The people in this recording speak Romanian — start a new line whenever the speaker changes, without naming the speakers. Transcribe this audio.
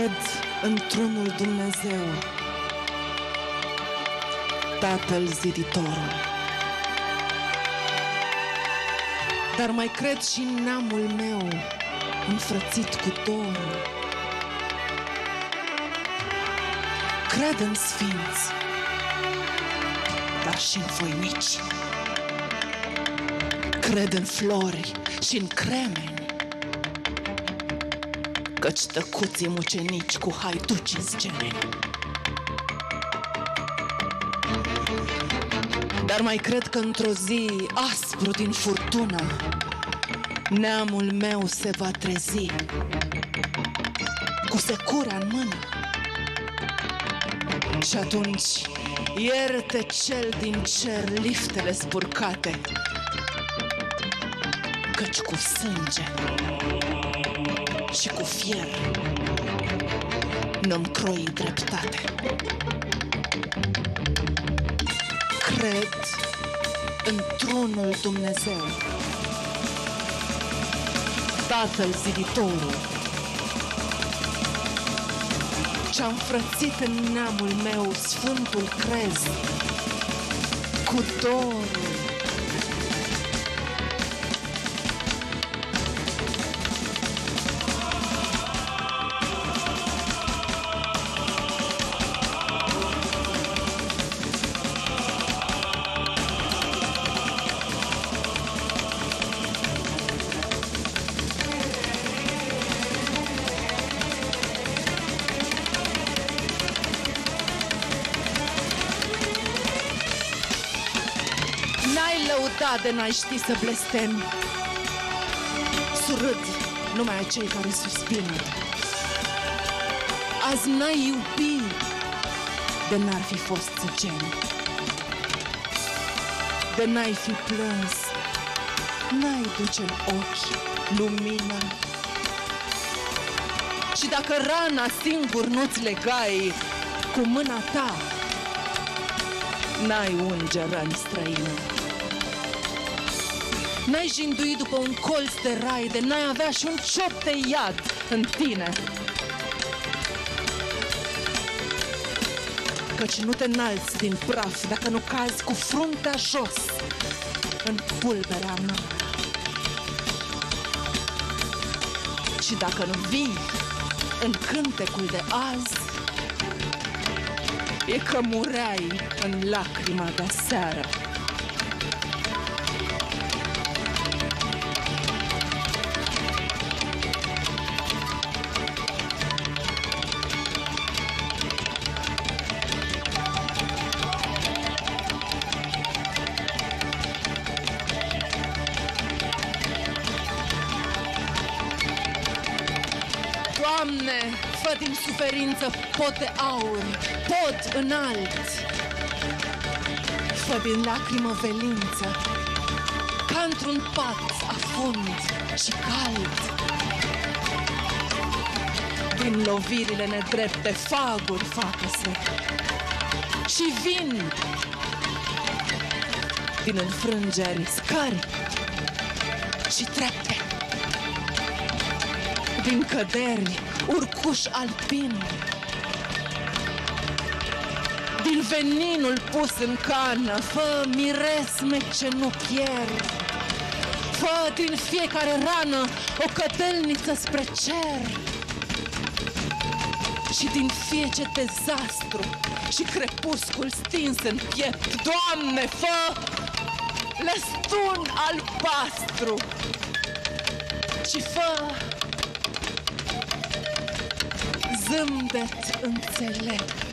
Cred într-unul Dumnezeu, Tatăl Ziditorul. Dar mai cred și în neamul meu, înfrățit cu dorul. Cred în sfinți, dar și în voinici. Cred în flori și în cremeni, căci tăcuții mucenici cu haiduci-s gemeni. Dar mai cred că într-o zi aspru din furtună neamul meu se va trezi cu securea în mână. Și atunci ierte cel din cer liftele spurcate, căci cu sânge și cu fier n-mi croi dreptate. Cred într-unul Dumnezeu, Tatăl Ziditorul, ce-a înfrățit în neamul meu Sfântul Crez cu dorul. N-ai lăudat de n-ai ști să blestemi. Surâd numai acei care suspină. Azi n-ai iubi de n-ar fi fost țăceni. De n-ai fi plâns, n-ai duce în ochi lumina. Și dacă rana singur nu-ți legai cu mâna ta, n-ai unge răni străine. N-ai jindui după un colț de rai, de n-ai avea și un ciop de iad în tine. Căci nu te înalți din praf dacă nu cazi cu fruntea jos în pulberea mea. Și dacă nu vii în cântecul de azi, e că mureai în lacrima de seară. Doamne, fă din suferință pod de aur, pod înalt. Fă din lacrimă velință, ca într-un pat afund și cald. Din lovirile nedrepte faguri facă-se și vin din înfrângeri scări și trepte. Din căderi, urcuș alpin, din veninul pus în cană, fă miresme ce nu pierd. Fă din fiecare rană o cădelniță spre cer. Și din fiecare dezastru și crepuscul stins în piept, Doamne, fă lăstun albastru. Și fă zâmbet înțelept.